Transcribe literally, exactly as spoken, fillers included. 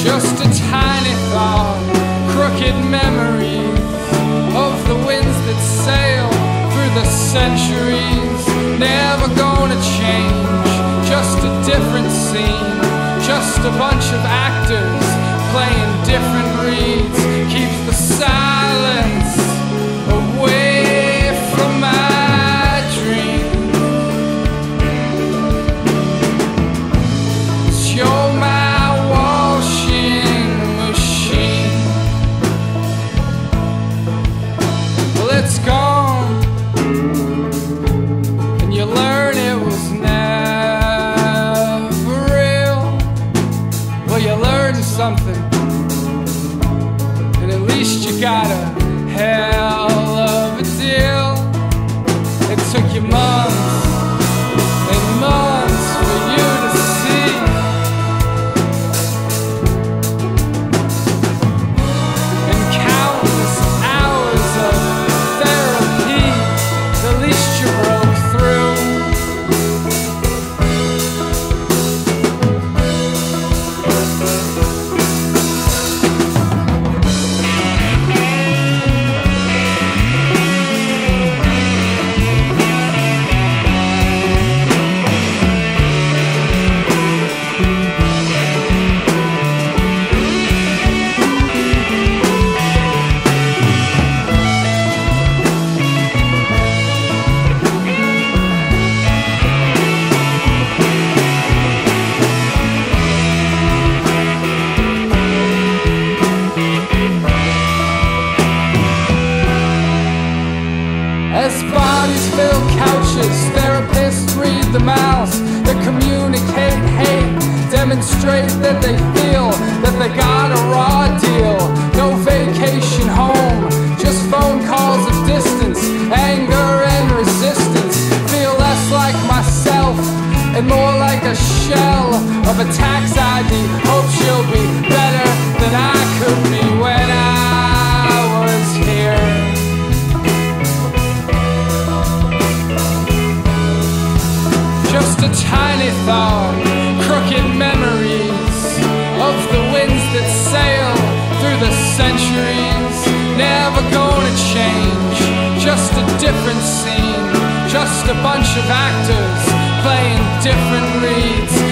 just a tiny thought, crooked memories of the winds that sail through the centuries. Never gonna change, just a different scene, just a bunch of actors playing different reeds. Keeps the silence away from my dreams. You're my washing machine. Well, it's gone, and you learn it was never real. Well, you learned something, and at least you got a hell of a deal. It took you months and months for you to see. And countless hours of therapy, at least you broke through. As bodies fill couches, therapists read the mouths that communicate hate, demonstrate that they feel that they got a raw deal. No vacation home, just phone calls of distance, anger and resistance. Feel less like myself and more like a shell of a tax I D. Hope she'll be better than I could be when I was here. Just a tiny thought, crooked memories of the winds that sail through the centuries. Never gonna change, just a different scene, just a bunch of actors playing different reeds.